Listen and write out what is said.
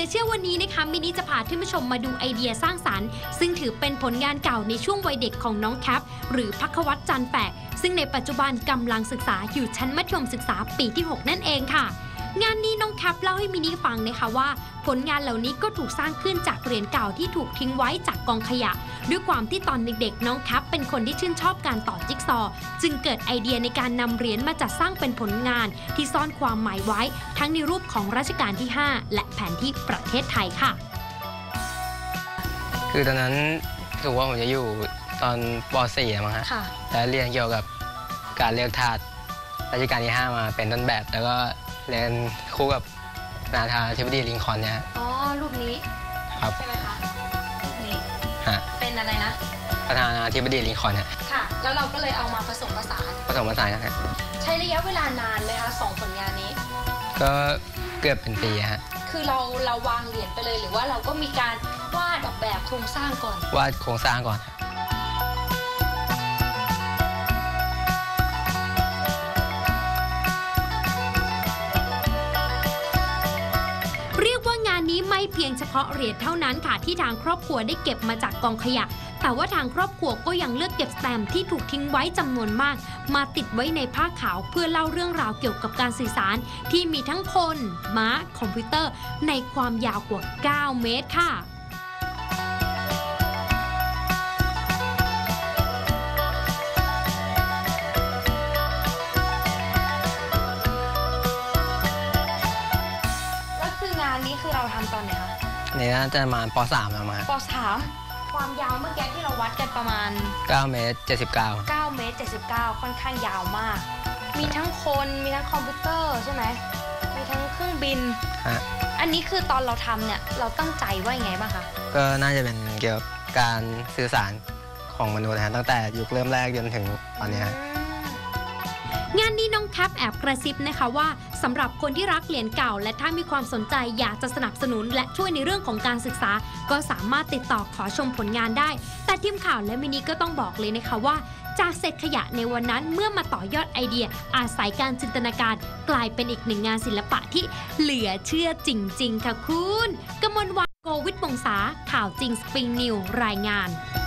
ลือเชื่อวันนี้นะคะมินิจะพาท่านผู้ชมมาดูไอเดียสร้างสรรค์ซึ่งถือเป็นผลงานเก่าในช่วงวัยเด็กของน้องแคปหรือภัควัตรจันทร์แปกซึ่งในปัจจุบันกำลังศึกษาอยู่ชั้นมัธยมศึกษาปีที่ 6 นั่นเองค่ะงานนี้น้องแคปเล่าให้มินิฟังนะคะว่าผลงานเหล่านี้ก็ถูกสร้างขึ้นจากเหรียญเก่าที่ถูกทิ้งไว้จากกองขยะด้วยความที่ตอนเด็กๆน้องแคปเป็นคนที่ชื่นชอบการต่อจิ๊กซอว์จึงเกิดไอเดียในการนำเหรียญมาจัดสร้างเป็นผลงานที่ซ่อนความหมายไว้ทั้งในรูปของรัชกาลที่ 5 และแผนที่ประเทศไทยค่ะคือตอนนั้นถือว่าผมจะอยู่ตอนป .4 มั้งฮะและเรียนเกี่ยวกับการเลือกทาสรัชกาลที่ 5 มาเป็นต้นแบบแล้วก็เรียนคู่กับประธานาธิบดีลิงคอล์นเนี่ยอ๋อรูปนี้ครับใช่ไหมคะรูปนี้เป็นอะไรนะประธานาธิบดีลิงคอล์นเนี่ยค่ะแล้วเราก็เลยเอามาผสมผสานกันครับใช้ระยะเวลานานไหมคะ2ผลงานนี้ก็เกือบเป็นปีฮะคือเราวางเหรียญไปเลยหรือว่าเราก็มีการวาดออกแบบโครงสร้างก่อนวาดโครงสร้างก่อนนี้ไม่เพียงเฉพาะเหรียญเท่านั้นค่ะที่ทางครอบครัวได้เก็บมาจากกองขยะแต่ว่าทางครอบครัวก็ยังเลือกเก็บสแตมป์ที่ถูกทิ้งไว้จำนวนมากมาติดไว้ในผ้าขาวเพื่อเล่าเรื่องราวเกี่ยวกับการสื่อสารที่มีทั้งคนม้าคอมพิวเตอร์ในความยาวกว่า9 เมตรค่ะนี่คือเราทำตอนไหนคะนี่น่าจะมาป .3 แล้วมาป .3 ความยาวเมื่อกี้ที่เราวัดกันประมาณ 9 เมตร 79 9 เมตร 79ค่อนข้างยาวมากมีทั้งคนมีทั้งคอมพิวเตอร์ใช่ไหมมีทั้งเครื่องบินอันนี้คือตอนเราทำเนี่ยเราตั้งใจว่ายังไงบ้างคะก็น่าจะเป็นเกี่ยวกับการสื่อสารของมนุษย์นะตั้งแต่ยุคเริ่มแรกจนถึงตอนนี้งานนี้น้องแคปแอบกระซิบนะคะว่าสำหรับคนที่รักเหรียญเก่าและถ้ามีความสนใจอยากจะสนับสนุนและช่วยในเรื่องของการศึกษาก็สามารถติดต่อขอชมผลงานได้แต่ทีมข่าวและมินิก็ต้องบอกเลยนะคะว่าจากเศษขยะในวันนั้นเมื่อมาต่อยอดไอเดียอาศัยการจินตนาการกลายเป็นอีกหนึ่งงานศิลปะที่เหลือเชื่อจริงๆค่ะคุณกมลวรรณ โกวิท วงศาข่าวจริงสปริงนิวรายงาน